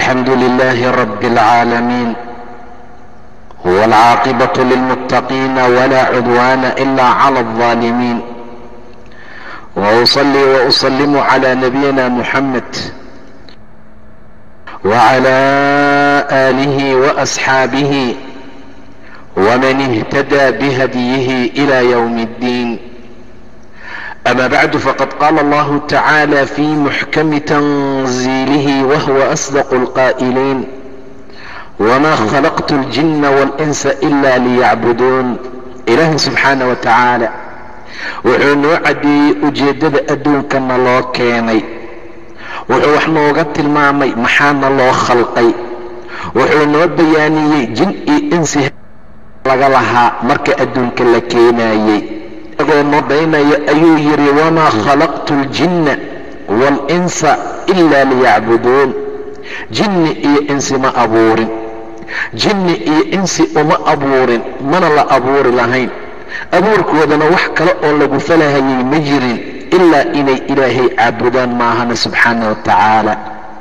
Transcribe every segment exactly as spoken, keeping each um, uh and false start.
الحمد لله رب العالمين، والعاقبة للمتقين ولا عدوان إلا على الظالمين، وأصلي وأسلم على نبينا محمد وعلى آله وأصحابه ومن اهتدى بهديه إلى يوم الدين. أما بعد، فقد قال الله تعالى في محكم تنزيله وهو أصدق القائلين: وما خلقت الجن والإنس إلا ليعبدون. إله سبحانه وتعالى wuxuu noo cadeeyey ujeedada adduunkana loo keenay, wuxuu wax nooga tilmaamay maxaana loo khalqay, wuxuu noo bayaaniyey jin iyo insi laga lahaa marka adduunka la keenayey. isagoo noo daynaya ayuu yidhi: wamaa khalaqtu ljinna waalinsa ilaa liyacbuduun. jinni iyo insi ma abuurin, jinni iyo insi uma abuurin, mana la abuuri lahayn. abuurkoodana wax kale oo lagu falahayay ma jirin ilaa inay ilaahay caabudaan maahana subxaana wa tacaala.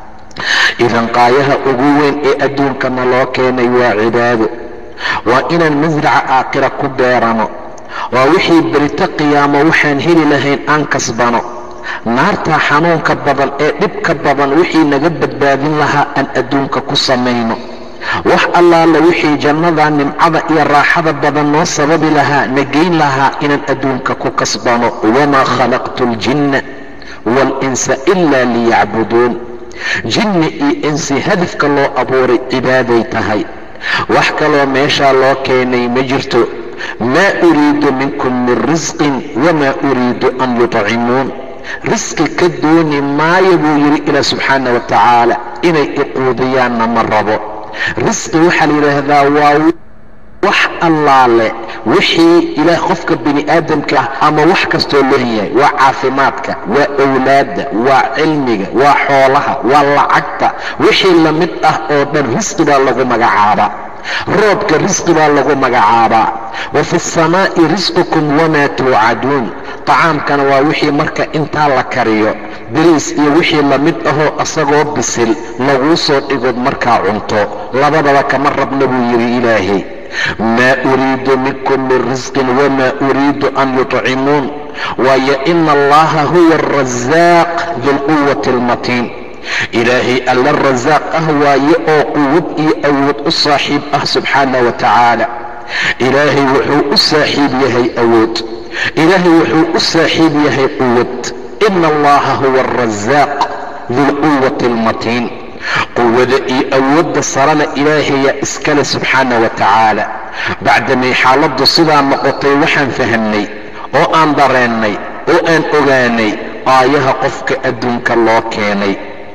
idan qaayaha ugu weyn ee adduunkana loo keenay waa cibaado, waa inaan masraca aakhira ku beerano, waa wixii berito qiyaamo waxaan heli lahayn aan kasbano. naartaa xanuunka badan ee dhibka badan wixii naga badbaadin lahaa aan adduunka ku samayno. wax allaala wixii jannada nimcada iyo raaxada badan noo sababi lahaa na geyn lahaa inaan adduunka ku kasbano. wamaa khalaqtu ljinna waalinsa ilaa liyacbuduun. jinni iyo insi hadafka loo abuuray cibaaday tahay, wax kaloo meeshaa loo keenay ma jirto. maa uriidu minkum min risqin wamaa uriidu an yutcimuun. risqi ka dooni maayo buu yidhi ilaah subxaana wa tacaala, inay iquudiyaanna ma rabo. risqi waxaa la yidhaahdaa waa wax allaale wixii ilaah qofka bini aadamka ah ama wax kastoo leeyahay. waa caafimaadka, waa awlaadda, waa cilmiga, waa xoolaha, waa lacagta, wixii la mid ah oo dhan risqi baa lagu magacaabaa. roobka risqi baa lagu magacaabaa. wa fi samaa'i risqukum wamaa tuucaduun. tacaamkana waa wixii marka intaa la kariyo, bariis iyo wixii la mid ahoo asagoo bisil laguu soo dhigood markaa cunto. labadaba kama rabna buu yidhi ilaahay. maa uriidu minkum min risqin wamaa uriidu an yutcimuun. waayo ina allaha huwa arasaaq dulquwati almatiin. ilaahay alla rasaaq ah waaye oo quwad iyo awood u saaxiib ah subxaana wa tacaala. ilaahay wuxuu u saaxiib yahay awood, ilaahay wuxuu u saaxiib yahay quwad. ina allaha huwa arasaaq dulquwati almatiin. quwada iyo awoodda sarana ilaahaya iskale subxaana wa tacaala. bacdamay xaaladdu sidaa noqotay, waxaan fahamnay oo aan dareennay oo aan ogaanay aayaha qofka adduunka loo keenay.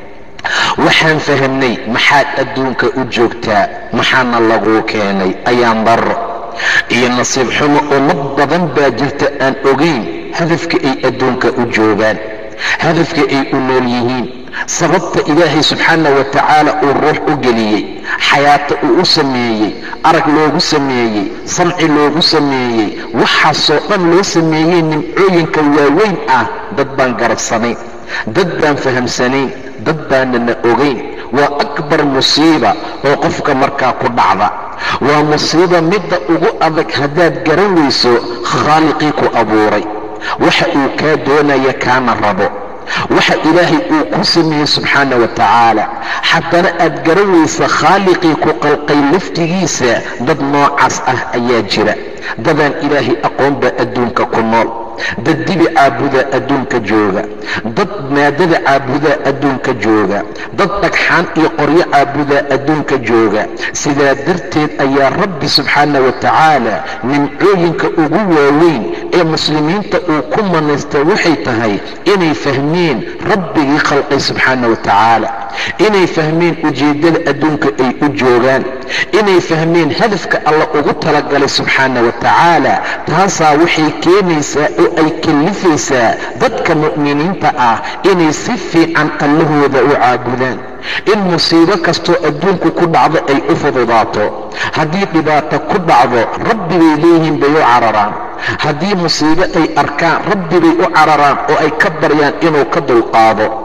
waxaan fahamnay maxaad adduunka u joogtaa, maxaana laguu keenay. ayaan darro iyo nasiib xumo ummad badan baa jirta aan ogayn hadafka ay adduunka u joogaan, hadafka ay u nool yihiin, sababta ilaahay subxaana wa tacaala uu ruux u geliyey, xayaato uu u sameeyey, arag loogu sameeyey, samci loogu sameeyey. waxaasoo dhan loo sameeyey nimcooyinka waaweyn ah. dad baan garabsanayn, dad baan fahamsanayn, dad baanana ogayn. waa akbar musiiba oo qofka markaa ku dhacda. waa musiiba midda ugu adag haddaad garan weyso khaaliqii ku abuuray, waxa uu kaa doonaya kaana rabo, waxa ilaahay uu ku sameeyey subxaana wa tacaala. haddana aad garan weysa khaaliqii ku qalqay laftigiisa. dad noocaas ah ayaa jira. dadaan ilaahay aqoon baa adduunka ku nool, dad dibi caabudaa adduunka jooga, dad maadada caabudaa adduunka jooga, dad dhagxaan iyo qoryo caabudaa adduunka jooga. sidaa darteed ayaa rabbi subxaana wa tacaala nimcooyinka ugu waaweyn ee muslimiinta uu ku manaystay waxay tahay inay fahmeen rabbigii khalqay subxaana wa tacaala, inay fahmeen ujeeddada adduunka ay u joogaan, inay fahmeen hadafka alla ugu talagalay subxaana wa tacaala. taasaa waxay keenaysaa oo ay kallifaysaa dadka mu'miniinta ah inay si fiican allahooda u caabudaan. in musiibo kastoo adduunku ku dhacdo ay u fududaato. haddii dhibaato ku dhacdo rabbi bay leeyihiin bay u cararaan. haddii musiibo ay arkaan rabbi bay u cararaan oo ay ka baryaan inuu ka dulqaado.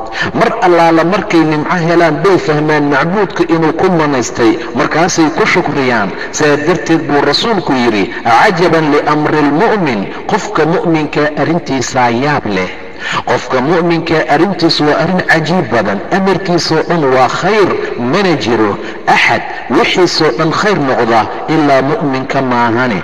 mar allaala markay nimco helaan bay fahmaan macbuudka inuu ku manaystay markaasay ku shukriyaan. sidaa darteed buu rasuulku yidhi cajaban liamri lmu'min, qofka mu'minkaa arrintiisaa yaab leh. qofka mu'minkaa arrintiisu waa arrin cajiib badan, amarkiisoo dhan waa khayr, mana jiro axad wixiisoo dhan khayr noqda ilaa mu'minka maahane.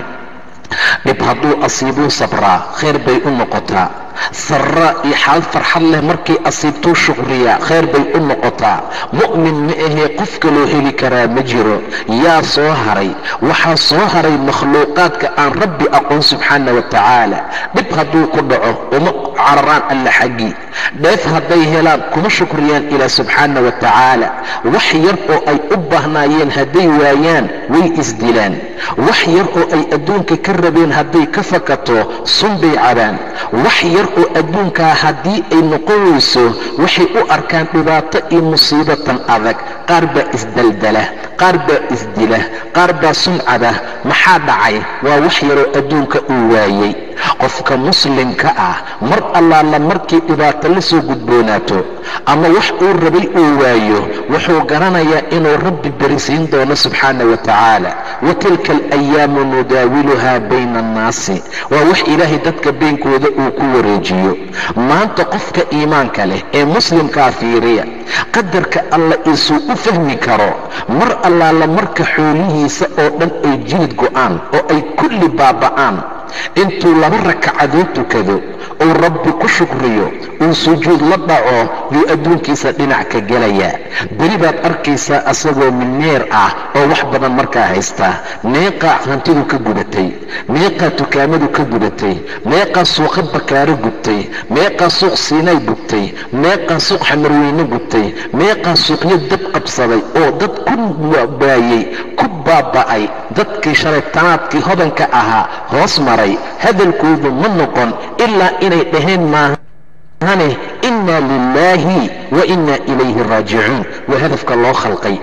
dhib hadduu asiibuu sabraa khayr bay u noqotaa. sarra iyo xaal farxad leh markay asiibtuu shukriyaa khayr bay u noqotaa. mu'min ma ahee qof kaloo heli karaa ma jiro. yaa soo haray? waxaa soo haray makhluuqaadka aan rabbi aqoon subxaana wa tacaala. dhib hadduu ku dhaco uma cararaan alla xaggii, dheef hadday helaan kuma shukriyaan ilaah subxaana wa tacaala. wax yar oo ay u baahnaayeen hadday waayaan way isdilaan. wax yar oo ay adduunka ka rabeen hadday ka fakato sun bay cabaan. wax yar oo adduunkaa haddii ay noqon weyso waxay u arkaan dhibaato iyo musiibatan adag. qaar baa isdaldala, qaar baa isdila, qaar baa suncada. maxaa dhacay? waa wax yaroo adduunka uu waayey. qofka muslimka ah mar allaala markii dhibaato la soo gudboonaato ama wax uu rabay uu waayo wuxuu garanayaa inuu rabbi berisiin doono subxaana wa tacaala. wa tilka alayaamu nudaawiluhaa bayna annaasi, waa wax ilaahay dadka beenkooda uu ku wareejiyo. maanta qofka iimaanka leh ee muslimkaa fiiriya qadarka alla isuu u fahmi karo mar allaala marka xoolihiisa oo dhan ay jiid go'aan oo ay kulli baaba'aan, intuu laba rakacadood tukado uu rabbi ku shukriyo uu sujuud la dhaco yuu adduunkiisa dhinac ka gelayaa. beri baad arkaysaa asagoo milneer ah oo wax badan markaa haystaa. meeqaa hantidu ka gudatay, meeqaa dukaamadu ka gudatay, meeqaa suuqa bakaaro gubtay, meeqaa suuq siinay gubtay, meeqaa suuq xamarweyne gubtay, meeqaa suuqyo dab qabsaday oo dad ku waayey, ku baaba'ay. dadkii shalaytanaadkii hodanka ahaa hoos maray hadalkoodu ma noqon ilaa inay dhaheen maahane inna lilaahi wa inna ilayhi raajicuun. waa hadafka loo khalqay,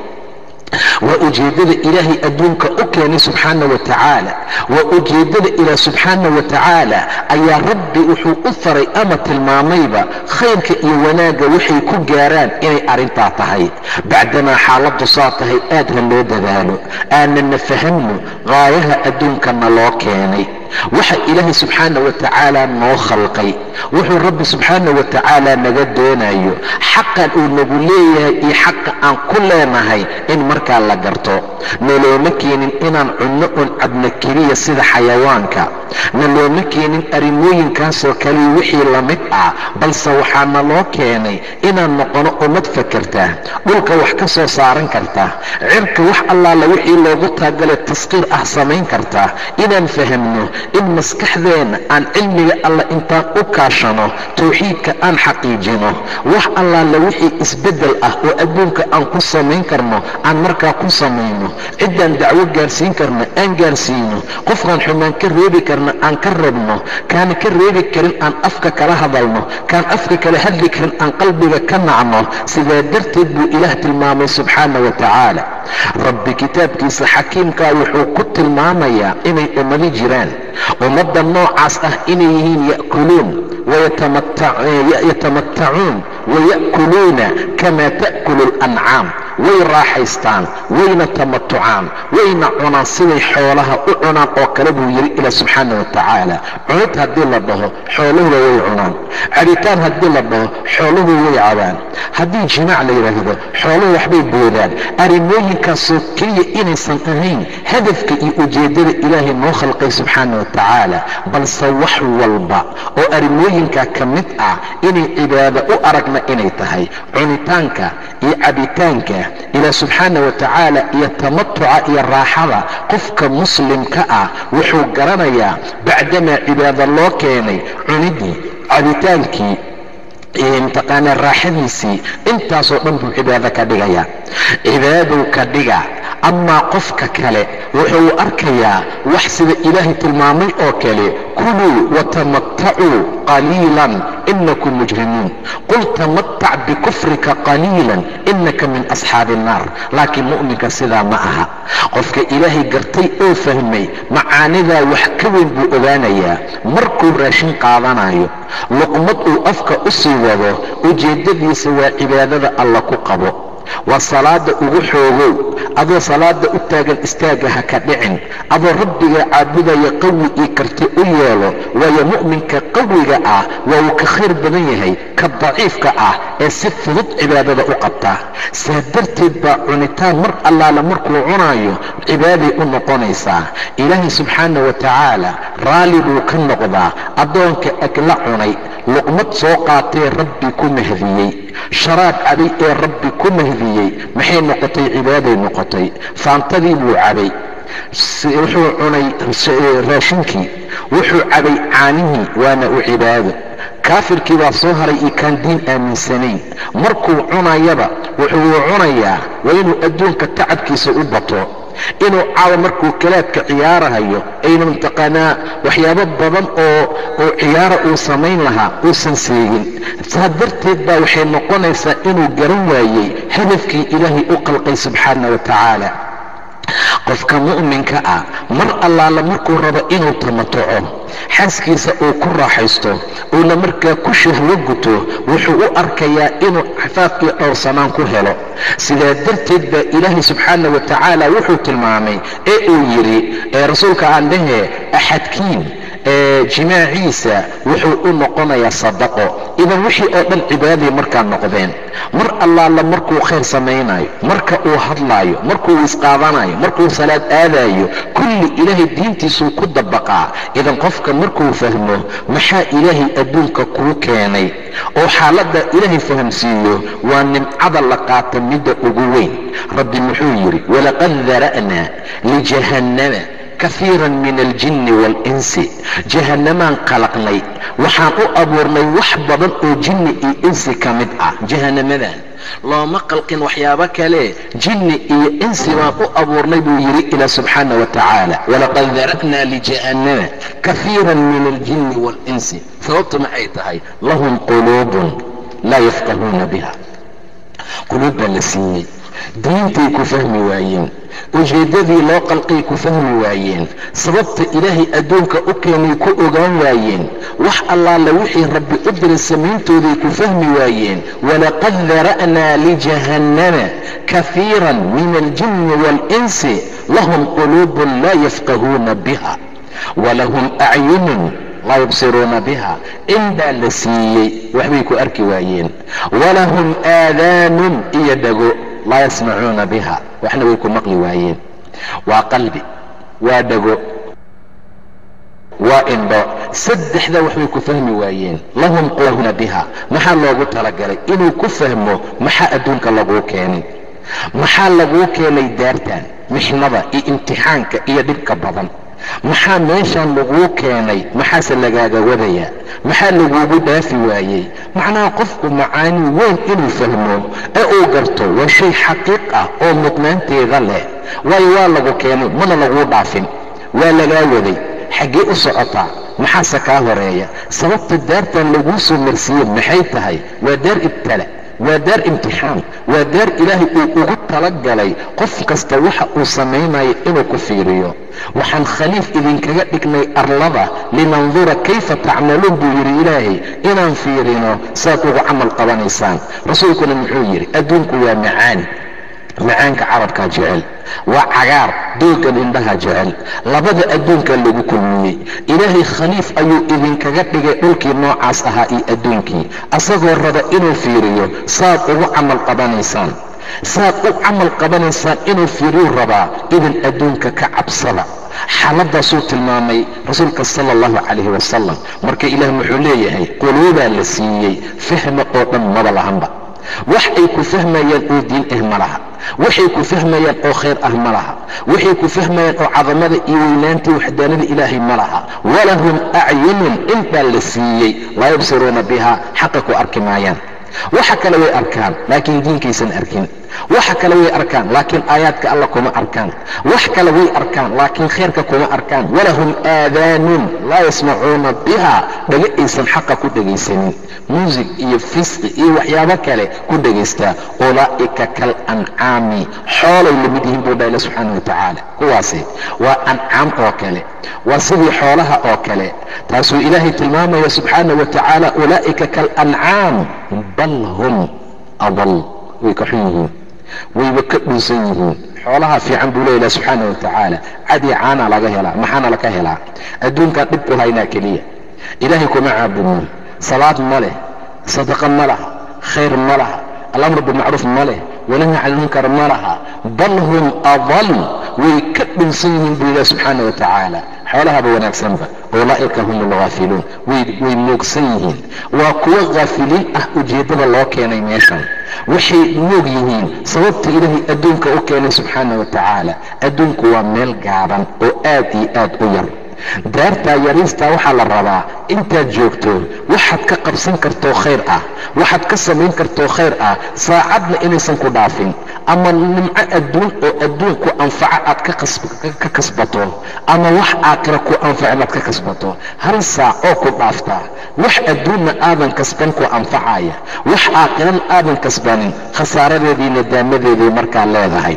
waa ujeeddada ilaahay adduunka u keenay subxaana wa tacaala. waa ujeeddada ilaah subxaana wa tacaala ayaa rabbi wuxuu u faray ama tilmaamayba khayrka iyo wanaagga waxay ku gaaraan inay arrintaa tahay. bacdamaa xaaladdu saa tahay aad ha loo dadaalo, aanana fahamno qaayaha adduunkana loo keenay. waxa ilaahay subxaana wa tacaala noo khalqay, wuxuu rabbi subxaana wa tacaala naga doonayo, xaqan uu nagu leeyahay iyo xaqa aan ku leenahay in markaa la garto. nalooma keenin inaan cunno un cabno keliya sida xayawaanka, nalooma keenin arrimooyinkaasoo kaliya wixii la mid ah, balse waxaa naloo keenay inaan noqono ummad fakerta, dhulka wax ka soo saaran karta, cirka wax allaala wixii loogu taagale tasqiir ah samayn karta. inaan fahamno in maskaxdeenna aan cilmiga alla intaan u kaashano tawxiidka aan xaqiijino, wax allaala wixii isbeddel ah oo adduunka aan ku samayn karno aan markaa ku samayno. ciddaan dacwo gaarsiin karna aan gaarsiino, qofkaan xumaan ka reebi karna aan ka rabno, kaan ka reebi karin aan afka kala hadalno, kaan afka kala hadli karin aan qalbiga ka nacno. sidaa darteed buu ilaah tilmaamay subxaana wa tacaala. rabbi kitaabkiisa xakiimkaa wuxuu ku tilmaamayaa inay ummadi jiraan, ummadda noocaas ah inay yihiin ya'kuluun wayatamattacuun waya'kuluuna kamaa ta'kulu lancaam. way raaxaystaan, wayna tamatucaan, wayna cunaan siday xoolaha u cunaan oo kale buu yidhi ilaah subxaana wa tacaala. cunid haddii la dhaho xooluhuba way cunaan, cabitaan haddii la dhaho xooluhu way cabaan, haddii jimaac la yidhaahdo xooluhu waxbay boodaan. arrimooyinkaasoo keliya inaysan ahayn hadafka iyo ujeeddada ilaahay noo khalqay subxaana wa tacaala, balse wax walba oo arrimooyinkaa ka mid ah inay cibaado u aragna inay tahay. cunitaanka iyo cabitaanka ilaah subxaana wa tacaala iyo tamatuca iyo raaxada qofka muslimka ah wuxuu garanayaa bacdamaa cibaado loo keenay cunidii, cabitaankii mtaqaanaa raaxadiisii intaasoo dhan buu cibaado ka dhigaya. cibaadou ka dhiga amaa qofka kale wuxuu arkayaa wax sida ilaahay tilmaamay oo kale kuluu watamattacuu qaliilan inakum mujrimuun qul tamattac bikufrika qaliilan inaka min asxaabi annaar laakiin mu'minka sidaa ma aha qofka ilaahay gartay oo fahmay macaanidaa wax ka weyn buu ogaanayaa markuu raashin qaadanayo luqmad uu afka u sii wado ujeeddadiisa waa cibaadada alla ku qabo waa salaada ugu xoogow adoo salaada u taagan istaaga ha ka dhicin adoo rabbiga caabudaya qawi ii karti u yeelo waayo mu'minka qawiga ah waa uu ka khayr badan yahay ka daciifka ah ee si fudud cibaadada u qabta saa darteed baa cunitaan mar allaala markuu cunaayo cibaaday u noqonaysaa ilaahay subxaana wa tacaala raalli buu ka noqdaa addoonka agla cunay luqmad soo qaatee rabbi ku mahdiyey sharaab cabay ee rabbi ku mahdiyey maxay noqotay cibaaday noqotay faantadii buu cabay wuxuu cunay raashinkii wuxuu cabay caanihii waana u cibaado kaafirkii baa soo haray iyo kaan diin aaminsanayn markuu cunayaba wuxuu cunayaa waa inuu adduunka tacabkiisa u bato inuu caawa markuu kalaadka ciyaarahayo ayna mantaqaanaa waxyaabo badan oo oo ciyaara uu samayn lahaa uusan seegin saa darteed baa waxay noqonaysaa inuu garan waayey hadafkii ilaahay u qalqay subxaana wa tacaala qofka mu'minka ah mar allaala markuu rabo inuu tamatuco xaaskiisa uu ku raaxaysto uuna markaa ku shahwo guto wuxuu u arkayaa inuu cafaaf iyo dhowrsanaan ku helo sidaa darteed baa ilaahay subxaana wa tacaala wuxuu tilmaamay ee uu yidhi ee rasuulka aan dhahee axadkiin jimaaciisa wuxuu u noqonayaa sadaqo idan wixii oo dhan cibaaday markaa noqdeen mar allaala markuu khayr samaynayo marka uu hadlaayo markuu isqaadanayo markuu salaad aadayo kulli ilaahay diintiisuu ku dabaqaa idan qofka markuu fahmo maxaa ilaahay adduunka kuu keenay oo xaaladda ilaahay fahamsiiyo waa nimcada la qaata midda ugu weyn rabbi muxuu yidhi walaqad dara'naa lijahannama كثيرا من الجن والإنس جهنمان قلقني وحان أو أبورني وحبضا أو جن إي إنس كمدعة جهنمان لو ما قلقن وحيابك ليه جن إي إنس ما أو أبورني بيري إلى سبحانه وتعالى ولقد ذرأنا لجهنم كثيرا من الجن والإنس فوقت ما أيتهاي لهم قلوب لا يفقهون بها قلوب لسيني diintay ku fahmi waayeen ujeeddadii loo qalqay ku fahmi waayeen sababta ilaahay adduunka u keenay ku ogaan waayeen wax allaala wixii rabbi u diray samayntoodii ku fahmi waayeen walaqad dara'naa lijahannama kahiiran min aljinni waalinsi lahum quluubun laa yafqahuuna biha walahum acyunun laa yubsiruuna biha inbaa la siiyey waxbay ku arki waayeen walahum aadaanun iyo dhago laa yasmacuuna biha waxna way ku maqli waayeen waa qalbi waa dhago waa indho saddexda waxbay ku fahmi waayeen lahum quluubun biha maxaa loogu talagalay inuu ku fahmo maxaa adduunka laguu keenay maxaa laguu keenay daartan mixnada iyo imtixaanka iyo dhibka badan maxaa meeshaan laguu keenay maxaase lagaaga wadayaa maxaa laguugu dhaafi waayey macnaha qofku macaani weyn inuu fahmo ee uu garto waa shay xaqiiq ah oo mudnaanteeda leh waayo waa lagu keenay mana laguu dhaafin waa lagaa waday xaggee u socotaa maxaase kaa horeeya sababta daartan laguu soo marsiiyey maxay tahay waa daar ibtala waa daar imtixaan waa daar ilaahay uu ugu talagalay qof kasta waxa uu samaynayo inuu ku fiiriyo waxaan khaliif idinkaga dhignay arlada linandura kayfa tacmaluun buu yidhi ilaahay inaan fiirino saad ugu camal qabanaysaan rasuulkuna muxuu yidhi adduunku waa macaani macaanka carabkaa jecel waa cagaar dooggan indhaha jecel labada adduunka lagu kulmiyey ilaahay khaliif ayuu idinkaga dhigay dhulkii noocaas ahaa iyo adduunkii asagoo raba inuu fiiriyo saad ugu camal qabanaysaan saad u camal qabanaysaan inuu fiiriyuu rabaa idan adduunka ka cabsada xaaladaasuu tilmaamay rasuulka sala allahu calayhi wasalam marka ilaah wuxuu leeyahay quluubaa la siiyey fahma oo dhan maba lahanba wax ay ku fahmayaan oo diin ah ma laha waxay ku fahmayaan oo khayr ah ma laha waxay ku fahmayaan oo cadamada iyo weynaantii waxdaanada ilaahay ma laha walahum acyunun inbaa la siiyey laa yubsiruuna biha xaqa ku arki maayaan waxa kale way arkaan laakiin diinkaysan arkin waxa kale way arkaan laakiin aayaadka alla kuma arkaan, wax kale way arkaan laakiin khayrka kuma arkaan. walahum aadaanun laa yasmacuuna biha, dhaga aysan xaqa ku dhegaysanin, muusig iyo fisqi iyo waxyaabo kale ku dhagaystaa. ulaa'ika kal ancaami, xoolay lamid yihiin buu dhaha ila subxaana wa tacaala. kuwaasi waa ancaam oo kale, waa sidii xoolaha oo kale. taasuu ilaahay tilmaamaya subxaana wa tacaala, ulaa'ika kal ancaam bal hum adal, way ka xun yihiin, wayba ka dhuusan yihiin. xoolaha fiican buu leeyahay subxaana wa tacaala. cadii caana laga helaa, maxaana laga helaa? adduunkaan dhib ku haynaa keliya, ilaahay kuma caabudno, salaad ma leh, sadaqa ma laha, khayr ma laha, alamru bilmacruuf ma leh, wanahy can ilmunkar ma laha. bal hum adal, way ka dhunsan yihiin buu ilahi subxaana wa tacaala. xoolahaba wanaagsanba. ulaa'ika hum alghaafiluun, way moogsan yihiin. waa kuwo haafiliin ah ujeeddada loo keenay meeshan. waxay moog yihiin sababta ilaahay adduunka u keenay subxaana wa tacaala. adduunku waa meel gaaban oo aad iyo aad u yar. daartaa yariistaa waxaa la rabaa intaad joogto waxaad ka qabsan kartoo khayr ah, waxaad ka samayn kartoo khayr ah, saacadna inaysan ku dhaafin. ama nimco adduun oo adduunku anfaca aad ka kasbato, ama wax aakhira ku anfaca inaad ka kasbato. hal saac oo ku dhaaftaa, wax adduunna aadan kasban ku anfacaya, wax aakhirana aadan kasbanin, khasaaradeedii nadaamadeeday markaa leedahay,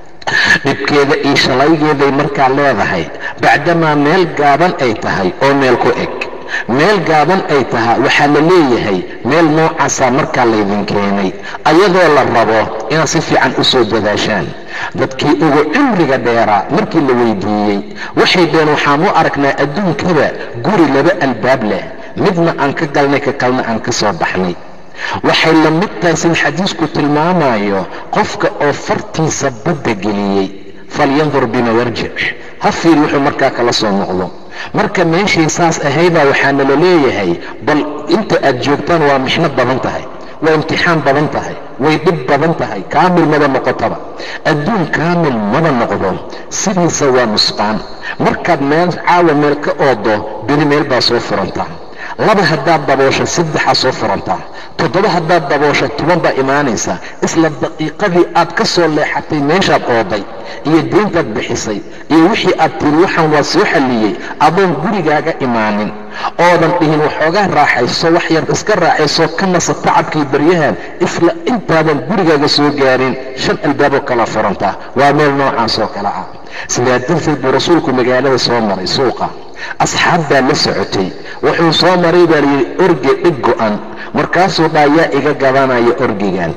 dhibkeeda iyo shalaygeeday markaa leedahay. bacdamaa meel gaaban ay tahay oo meel ku eg, meel gaaban ay tahay, waxaa la leeyahay meel noocaasaa markaa laydin keenay, ayadoo la rabo inaad si fiican u soo dadaashaan. dadkii ugu cimriga dheeraa markii la weydiiyey waxay dhaheen, waxaan u aragnaa adduunkada guri laba albaab leh, midna aan ka galnay, ka kalna aan ka soo baxnay. waxay la mid tahay sida xadiisku tilmaamayo, qofka oo fartiisa badda geliyey, falyandur bima yarjic, ha fiir wuxuu markaa kala soo noqdo. marka meeshay saas ahaydaa waxaana la leeyahay, bal inta aad joogtaan waa mixnad badan tahay, waa imtixaan badan tahay, way dhib badan tahay, kaamil maba noqotaba. adduun kaamil maba noqdo, sidiisa waa nusqaan. markaad meel caawa meel ka oodo, beri meel baa soo furantaa. laba haddaad daboosho saddexaa soo furantaa, toddoba haddaad daboosho toban baa imaanaysa. isla daqiiqadii aad ka soo leexatay meeshaad ooday iyo deyntaad bixisay iyo wixii aad tiri waxaan waa soo xalliyey, adoon gurigaaga imaanin, oodan dhihin waxoogaa raaxayso, wax yar iska raaxayso ka nasa tacabkii baryahan, isla intaadan gurigaaga soo gaarin shan albaaboo kala furantaa. waa meel noocaas oo kale ah. sidaa darteed buu rasuulku magaalada soo maray, suuqa asxaab baa la socotay. wuxuu soo maray baa layidhi orgi dhig go-an. markaasuu dhaa, yaa iga gadanaya orgigan,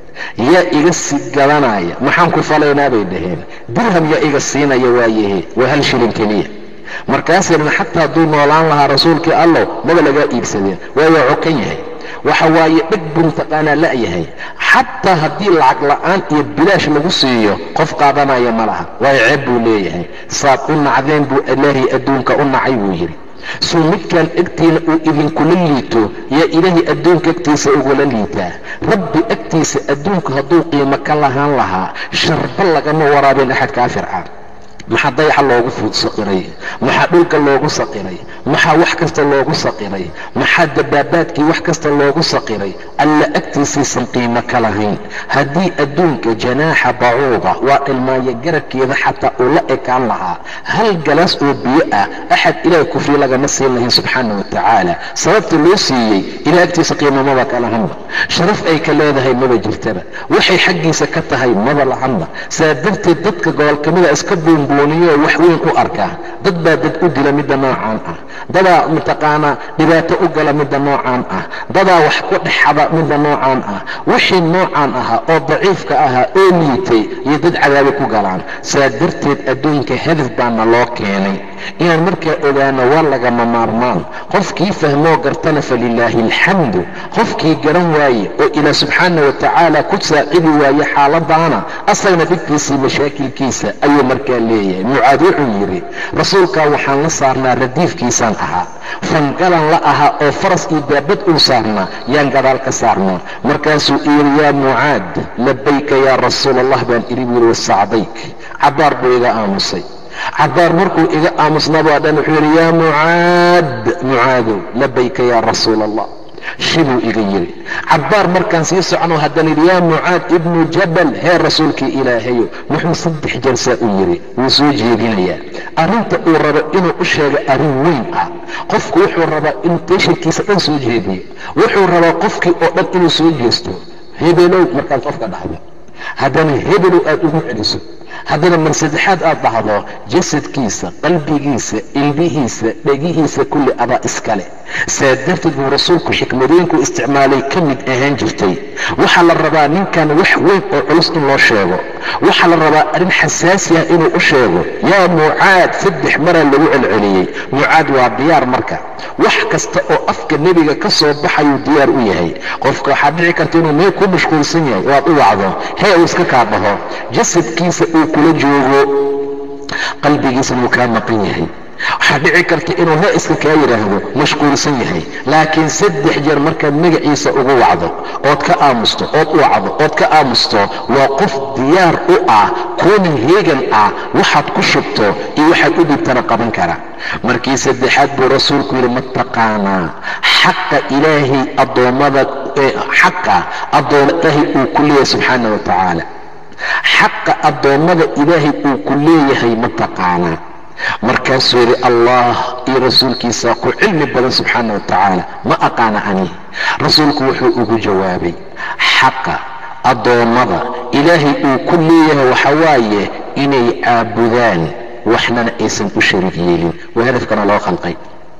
yaa iga sii gadanaya, maxaan ku falaynaa bay dhaheen. dirham yaa iga siinaya, waayahe waa hal shilin keliya. markaasay dhan xataa hadduu noolaan lahaa rasuulkii allow maba lagaa iibsadeen, waayaa cokan yahay, waxa waaye dheg buu taqaanaa la'yahay. xataa haddii lacag la'aan iyo bilaash lagu siiyo qof qaadanaya ma laha, waayo ceeb buu leeyahay. saad u nacdeen buu ilaahay adduunka u nacay buu yidhi. suu midkaan egtiina uu idinkula liito, yaa ilaahay adduunka agtiisa ugula liitaa. rabbi agtiisa adduunku hadduu qiimo ka lahaan lahaa, sharba lagama waraabin axad kaafir ah. maxaa dayaxa loogu saqiray, maxaa dhulka loogu saqiray, maxaa wax kasta loogu saqiray, maxaa dabaabaadkii wax kasta loogu saqiray. alla agtiisaysan qiimo ka lahayn. haddii adduunka janaaxa bacuuda, waa ilmaayo garabkeeda xataa uu la ekaan lahaa, hal galaas oo biyo ah axad ilaah kufri lagama siin lahayn subxaana wa tacaala. sababta loo siiyey ilaah agtiisa qiimo maba ka lahanba, sharaf ay ka leedahay maba jirtaba, waxay xaggiisa ka tahay maba lahanba. saa darteed dadka gobol kamida iska buunbu wax weyn u arkaa. dad baa dad u dila midda noocaan ah, dadaa mataqaanaa dhibaato u gala midda noocaan ah, dadaa wax ku dhexada midda noocaan ah. wixii noocaan ahaa oo daciifka ahaa oo liitay iyo dad cadaabe ku galaan. saa darteed adduunka hadaf baana loo keenay, inaan markaa ogaano waa lagama maarmaan. qofkii fahmoo gartana falilaahi alxamdu, qofkii garan waaye oo ilaah subxaana wa tacaala ku saacidi waaye xaaladaana, asagna dhibkiisii mashaakilkiisa ayuu markaa leeyahay. mucaad wuxuu yidhi, rasuulkaa waxaan la saarnaa radiifkiisaan ahaa, fangalan la ahaa oo faras iyo daabad uu saarnaa yaan gadaal ka saarnaa. markaasuu yidhi, yaa mucaad, labayka yaa rasuul allah baan idhi buu yidhi, wasacdayk. cabaar buu iga aamusay. cabaar markuu iga aamusnabaa dhan wuxuu yidhi, yaa mucaad, mucaadow, labayka yaa rasuul allah. shibuu iga yiri. cabbaar markaan sii socono haddana yidhi yaa mucaad ibnu jabal, hee rasuulkii ilaahayo muxuu saddex jeer saa u yiri? wuu soo jeedinayaa arrinta uu rabo inuu u sheego arrin weyn ah. qofku wuxuu rabaa inuu teeshankiisa dhan soo jeediyo, wuxuu rabaa qofkii oo dhan inuu soo jeesto. hebelow markaad qofka dhahdo, haddana hebelow aad ugu celiso, haddana mar saddexaad aad dhahdo, jasadkiisa, qalbigiisa, ilbihiisa, dhegihiisa kulli adaa iskale. saa darteed buu rasuulku xikmadooyinku isticmaalay ka mid ahaan jirtay. waxaa la rabaa ninkan wax weyn oo culus in loo sheego, waxaa la rabaa arrin xasaasi ah inuu u sheego. yaa mucaad saddex maraa lagu celceliyey. mucaad waa diyaar marka, wax kasta oo afka nebiga ka soo baxayuu diyaar u yahay. qofka waxaa dhici karta inuu meel ku mashquulsan yahay oo aad u wacdo, hee uu iska kaa dhaho, jasadkiisa uu kula joogo, qalbigiisana uu kaa maqan yahay. waxaa dhici karta inuu he iska kaa yidhaahdo mashquulsan yahay, laakiin saddex jeer markaad magaciisa ugu wacdo ood ka aamusto ood u wacdo ood ka aamusto, waa qof diyaar u ah, kuuna heegan ah waxaad ku shubto iyo waxaad u dhibtana qaban kara. markii saddexaad buu rasuulku yidhi ma taqaanaa xaqa ilaahay addoommada xaqa addooma ilaahay uu ku leeyahay subxaana wa tacaala, xaqa addoommada ilaahay uu ku leeyahay ma taqaanaa? markaasuu yidhi allah iyo rasuulkiisa ku cilmi badan subxaana wa tacaala, ma aqaana ani. rasuulku wuxuu ugu jawaabay xaqa addoommada ilaahay uu ku leeyahay waxa waaye inay caabudaan, waxnana aysan u shariik yeelin. waa hadafkana loo khalqay,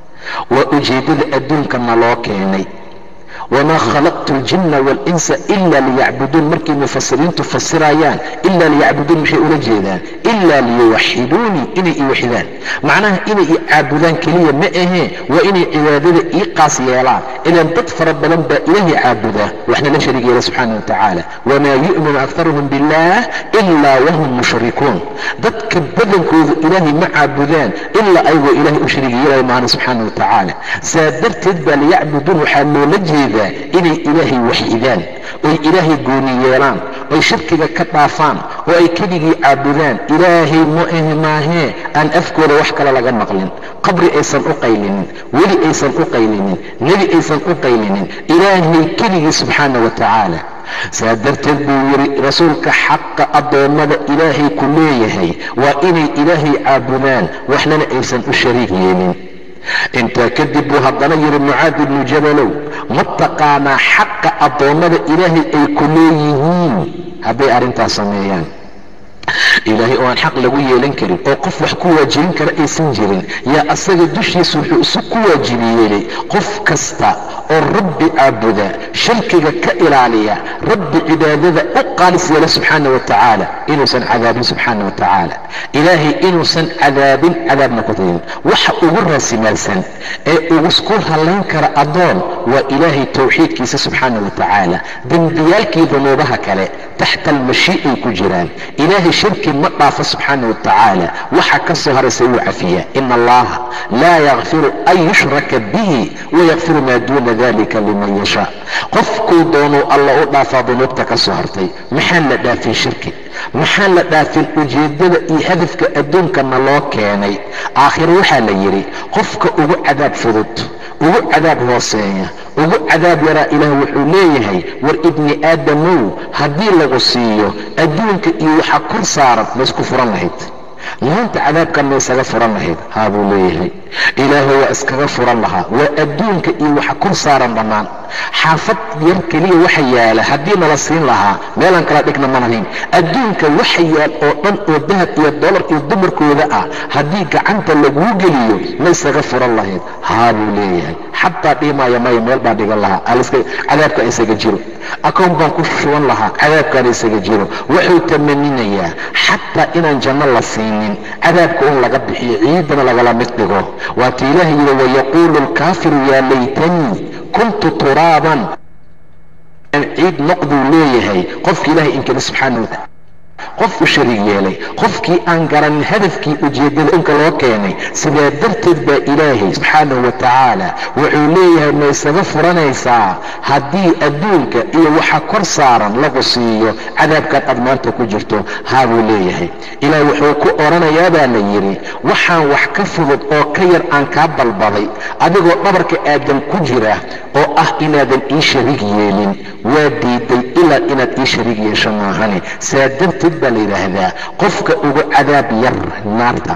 waa ujeeddada adduunkana loo keenay. wamaa khalaqtu aljinna waalinsa ila liyacbuduun. markay mufasiriintu fasirayaan ilaa liyacbuduun maxay ula jeedaan? ilaa liyuwaxiduunii, inay i waxidaan. macnaha inay i caabudaan keliya ma ahee, waa inay cibaadada ii qaas yeelaan. ilaan dad fara badan baa ilaahay caabudaa, waxna la shariig yeela subxaana wa tacaala. wamaa yu'minu akharuhum billaah ilaa wahum mushrikuun. dadka badankoodu ilaahay ma caabudaan ilaa ayagoo ilaahay u shariig yeelaya maana subxaana wa tacaala. saa darteed baa liyacbuduun waxaa loola jeedaa inay ilaahay waxidaan, oy ilaahay gooni yeelaan, oy shirkiga ka dhaafaan, oo ay keligii caabudaan. ilaahay ma ahi maahee aan afkooda wax kale laga maqlin, qabri aysan u qaylinin, weli aysan u qaylinin, nebi aysan u qaylinin, ilaahay keligii subxaana wa tacaala. saa darteed buu yidhi rasuulka xaqa addoommada ilaahay ku leeyahay waa inay ilaahay caabudaan, waxnana aysan u shariik yeelin. intaa kadib buu haddana yidhi mucaad ibnu jabalow ma taqaanaa xaqa addoommada ilaahay ay ku leeyihiin hadday arrintaas sameeyaan? ilaahay oo aan xaq lagu yeelan karin oo qof wax ku waajibin kara aysan jirin, yaa asaga dushiisa wuxuu isu ku waajibi yeelay qof kasta oo rabbi caabuda, shirkiga ka ilaaliya, rabbi cibaadada u qaalis yeela subxaana wa tacaala, inuusan cadaabin subxaana wa tacaala. ilaahay inuusan cadaabin, cadaabna ku tayin. waxa ugu raasimaalsan ee ugusku hallayn kara addoon waa ilaahay tawxiidkiisa subxaana wa tacaala. dembiyaalkii dunuubaha kale taxta almashii'ay ku jiraan. ilaahay shirki ma dhaafo subxaana wa tacaala, waxa ka soo haraysa wuu cafiyaa. ina allaha laa yakfiru an yushraka bihi wayakfiru maa duuna dalika liman yashaa. qofkuu doonuu alla u dhaafaa dunuubta ka soo hartay. maxaan la dhaafin shirki? maxaan la dhaafin ujeeddada iyo hadafka adduunkana loo keenay? aakhiro waxaa la yidhi qofka ugu cadaab fudud, ugu cadaab hooseeya, ugu cadaab yaraa ilaah wuxuu leeyahay war ibni aadamow haddii lagu siiyo adduunka iyo waxa kor saaran ma isku furan lahayd? maanta cadaabkan ma isaga furan lahayd? haa buu leeyahay. ilaahay waa iskaga furan lahaa. waa adduunka iyo waxa kor saaran dhammaan. xaafad yar keliya waxa yaala haddii nala siin lahaa meelaan kala dhigna ma lahayn. adduunka waxa yaal oo dhan oo dahab iyo dolar iyo dumarkooda ah haddii gacanta laguu geliyo ma isaga furan lahayd? haa buu leeyahay. xataa dhimaaya maya meel baa dhigan lahaa, cadaabka isaga jiro. akoon baan ku shuban lahaa, cadaabkaana isaga jiro. wuxuu tamaninayaa xataa inaan janno la siinin, cadaabka un laga bixiyo, ciidana lagala mid dhigo. waata ilaahay yidhi wayaquulu lkaafiru yaa laytanii kuntu turaaban. ciid noqduu leeyahay qofka ilaahay inkada subxaana wa tacaala. qofku shariig yeelay, qofkii aan garanin hadafkii ujeeddada unka loo keenay. sidaa darteed baa ilaahay subxaanahu wa tacaala wuxuu leeyahay ma isaga furanaysaa haddii adduunka iyo waxa kor saaran lagu siiyo cadaabkaad aad maanta ku jirto? haa buu leeyahay. ilaah wuxuu ku odhanayaa baa la yidhi waxaan wax ka fudud oo ka yar aan kaa dalbaday adigoo dhabarka aadan ku jira oo ah inaadan ii shariig yeelin, waa diiday ilaa inaad ii shariig yeesho maahane. saa darteed baa la yidhaahdaa qofka ugu cadaab yar naarta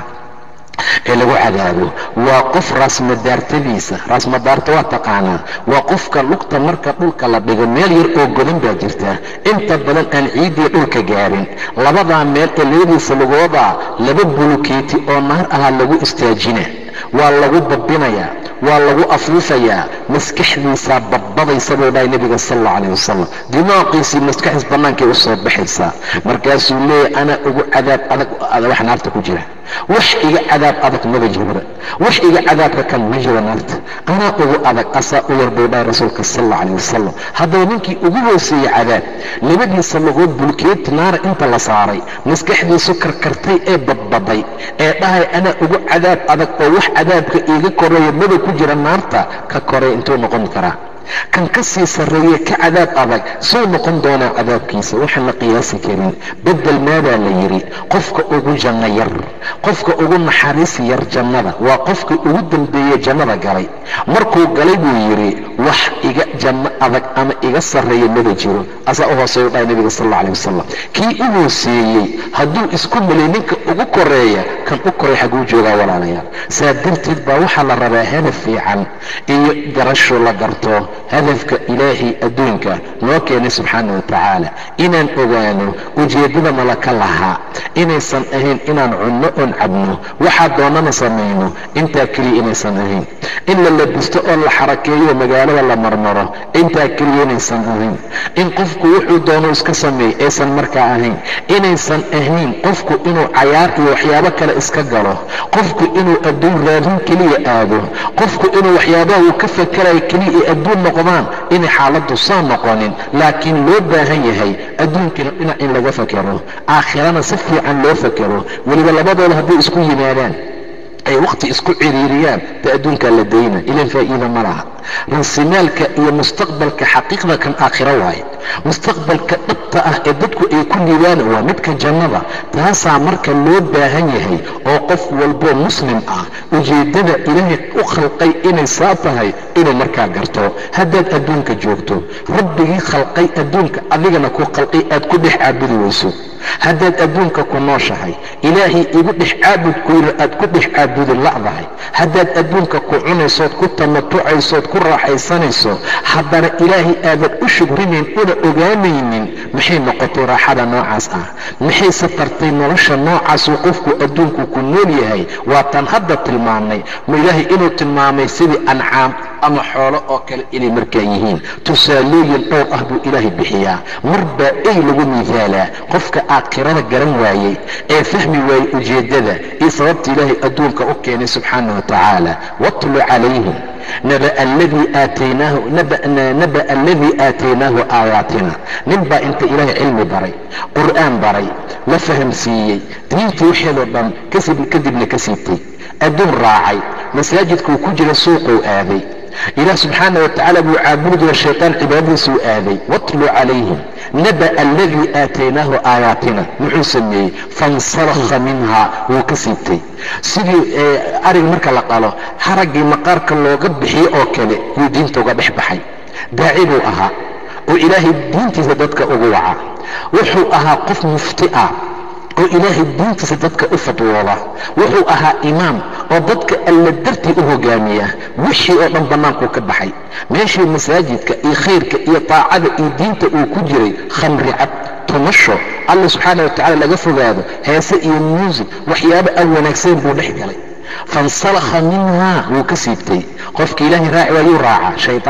ee lagu cadaabo waa qof raasmadaartadiisa, raasmadaarta waa taqaanaa, waa qofka lugta marka dhulka la dhigo meel yar oo godan baa jirta, inta badan aan ciiddii dhulka gaarin. labadaa meel ee labadiisa lugoodaa laba bulukeeti oo naar ahaa lagu istaajina, waa lagu babinayaa, waa lagu afuufayaa, maskaxdiisaa badbadaysa buu dhahay nebiga sal allau calayh wasalam. dimaaqiisii maskaxdiis bannaankay u soo baxaysaa. markaasuu leeyahy anaa ugu cadaab adag wax naarta ku jira, wax iga cadaab adag maba jiro, wax iga cadaabka kan ma jiro naarta, anaa ugu adag asaa u yar buu dhahay rasuulka sal allau calayh wasalam. haddaba ninkii ugu hooseeyey cadaab labadiisa lagood bulkeeti naara inta la saaray, maskaxdiisu karkartay ee badbaday ee dhahay anaa ugu cadaab adag oo wax cadaabka iiga koreeya maba ku jira naarta, ka korey intuu noqon karaa? kan ka sii sarreeye ka cadaab adag suu noqon doonaa cadaabkiisa? waxaan la qiyaasi karin. bedel maadaa la yidhi qofka ugu janno yar, qofka ugu naxariis yar jannada waa qofka ugu dambeeye jannada galay. markuu galay buu yidhi wax iga janno adag ama iga sarreeya maba jiro, asaa u hooseeyu dhahay nebiga sal alla alay wasalam. kii u hooseeyey hadduu isku melay ninka ugu koreeya, kan u koreey xaguu joogaa walaalayaal? saa darteed baa waxaa la rabaa hadaf fiican iyo garasho la garto hadafka ilaahay adduunka noo keenay subxaana wa tacaala, inaan ogaano ujeeddada malaka lahaa inaysan ahayn inaan cunno oon cabno waxaa doonana samayno, intaa keliya inaysan ahayn in la labisto oo la xarakeeyo magaalada la marmaro, intaa keliya inaysan ahayn in qofku wuxuu doono iska sameey aysan markaa ahayn, inaysan ahayn qofku inuu cayaar iyo waxyaabo kale iska galo, qofku inuu adduun raadin keliya aado, qofku inuu waxyaabaha uu ka fakerayo keliya ee adduun noqdaan, inay xaaladdu saa noqonin. laakiin loo baahan yahay adduunkana dhinac in laga fakero, aakhirana si fiican loo fakero, weliba labadooda hadday isku yimaadaan ay wakhti isku ciriiriyaan ta adduunkaa la dayna, ilan faa'iida ma laha. ransimaalka iyo mustaqbalka xaqiiqda kan aakhiro waaye, mustaqbalka dhabta ah ee dadku ay ku liibaan waa midka jannada. taasaa marka loo baahan yahay oo qof walboo muslim ah ujeeddada ilaahay u khalqay inay saa tahay inuu markaa garto. haddaad adduunka joogto rabbigii khalqay adduunka adigana ku khalqay aad ku dhex caabudi weyso, haddaad adduunka ku nooshahay ilaahay igu dhex caabudkuyna aad ku dhex caabudi la'dahay, haddaad adduunka ku cunaysood ku tamatucaysood ku raaxaysanayso haddana ilaahay aadan u shugrinayn una ogaanaynin, maxay noqotay raaxada noocaas ah? maxayse tartay nolosha noocaasuu qofku adduunku ku nool yahay? waa tan hadda tilmaannay. ma ilaahay inuu tilmaamay sidii ancaam ama xoolo oo kale inay markaa yihiin? tusaalooyin dhowr ah buu ilaahay bixiyaa. marbaa ey lagu miidaalaa qofka aakhirada garan waayey ee fahmi waayey ujeeddada iyo sababta ilaahay adduunka u keenay subxaana wa tacaala. watlu calayhim naba aladii aataynaahu naba aladii aataynaahu aayaatina. nin baa inta ilaahay cilmi baray, qur'aan baray, la fahamsiiyey, diintii waxeedoo dhan kadibna ka siibtay, adduun raacay, masaajidkuu ku jira suuquu aaday, ilaah subxaana wa tacaala buu caabudi jira, shaytaan cibaadadiisuu aaday. watlu calayhim naba aladii aataynaahu aayaatina. muxuu sameeyey? fansalakha minhaa, wuu ka siibtay. sidii ariga marka la qalo haraggii maqaarka looga bixiye oo kale wuu diinta uga dhex baxay. daaci buu ahaa oo ilaahay diintiisa dadka ugu waca. wuxuu ahaa qof mufti ah oo ilaahay diintiisa dadka u fatwooda. wuxuu ahaa imaam oo dadka alla dartii u hogaamiya. wixii oo dhan bannaankuu ka baxay. meeshii masaajidka iyo khayrka iyo taacada iyo diinta uu ku jiray khamri cab, tumasho, alla subxaana wa tacala laga fogaado, heese iyo muusig, waxyaabo aan wanaagsayn buu dhex galay. fansalakha minhaa, wuu ka siibtay. qofka ilaahay raaci waayuu raacaa shaytaan.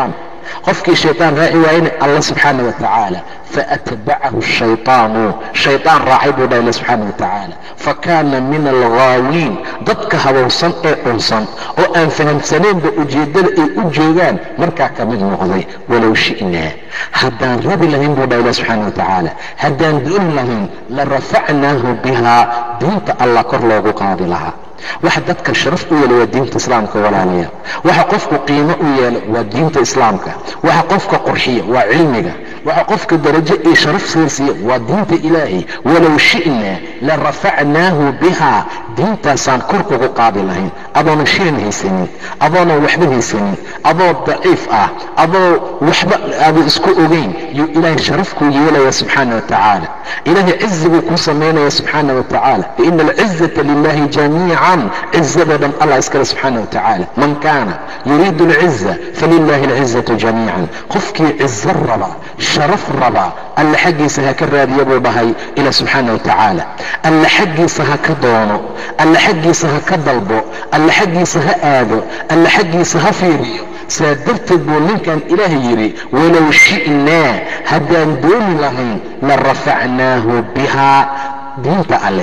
qofkii shaytaan raaci waayena allah subxaana wa tacaala faatbacahu shaytaanu shaytaan raacay buu dhahay alla subxaana wa tacaala fakaana min alghaawiin dadka habowsan ee dhunsan oo aan fahamsanaynba ujeeddada ay u joogaan markaa ka mid noqday. walow shi'naa haddaan rabi lahayn buu dhahay alla subxaana wa tacaala haddaan dooni lahayn la rafacnaahu bihaa diinta allah kor loogu qaadi lahaa. waxa dadka sharaf u yeela waa diinta islaamka walaalayaal. waxa qofku qiimo u yeela waa diinta islaamka. waxa qofka qurxiya waa cilmiga. waxa qofka darajo iyo sharaf siirsiya waa diinta ilaahay. walow shi'naa la rafacnaahu bihaa diintaasaan kor ugu qaadi lahayn adoonan shilin haysanin adoonan waxba haysanin adoo daciif ah adoo waxba aada isku ogeyn yuu ilaahay sharaf kuu yeelaya subxaana wa tacaala. ilaahay cizi buu kuu samaynaya subxaana wa tacaala. faina alcizata lilahi jamiican cizada dhan allah iskale subxaana wa tacaala. man kaana yuriidu alciza falilahi alcizatu jamiican. qofkii cizo raba sharaf raba alla xaggiisa ha ka raadiya buu dhahay ila subxaana wa tacaala. alla xaggiisa ha ka doono alla xaggiisa ha ka dalbo alla xaggiisa ha aado alla xaggiisa ha fiiriyo. saa darteed buu ninkan ilaahay yidhi walow shi'naa haddaan dooni lahayn la rafacnaahu bihaa diinta alle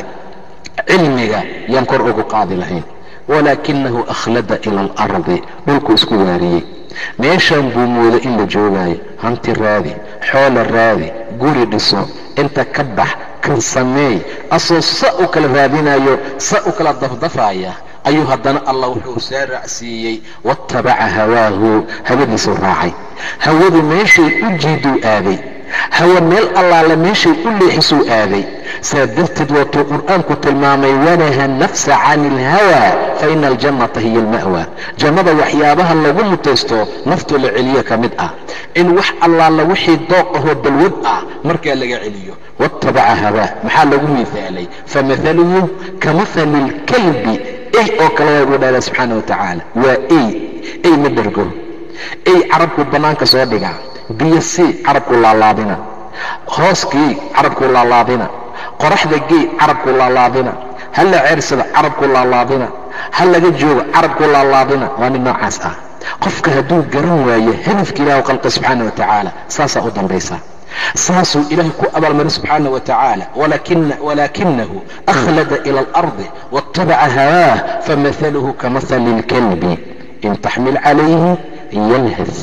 cilmiga yaan kor ugu qaadi lahayn. walaakinahu akhlada ila alardi dhulku isku waariyey. meeshaan buu mooda in la joogaayo hanti raadi xoola raadi guri dhiso inta ka bax kan sameey asoo sa u kala raadinayo sa u kala dafdafaya ayuu haddana allah wuxuu saa raacsiiyey wattabaca hawaahu hawadiisuu raacay. hawadu meeshay u jiiduu aaday hawa meel allaala meeshay u leexisuu aaday. saa darteed waatuu qur'aanku tilmaamay wanaha nafsa cani ilhawaa fa ina aljannata hiya alma'wa. jannada waxyaabaha lagu mutaysto naftu la celiyo ka mid ah in wax allaala wixii dooq ahoo balwad ah markaa laga celiyo. wattabaca hawaa maxaa lagu miaalay famahaluhu kamahali ilkalbi ey oo kale waa buu dhaala subxaana wa tacaala. waa ey ey ma dhergo ey carabku bannaanka soo dhigaa biyo sii carabku laalaadina hooskii carabku laalaadina qoraxda gey carabku laalaadina ha la ceersada carabku laalaadina ha laga joogo carabku laalaadina. waa nin noocaas ah. qofka hadduu garan waayo hadafka ilaah u qalqa subxaana wa tacaala saasaa u dambaysa. saasuu ilaahay ku abaalmari subxaana wa tacaala. walaakinahu akhlada ila alardi waatabaca hawaah famahaluhu kamahali ilkalbi in taxmil calayhi yalhas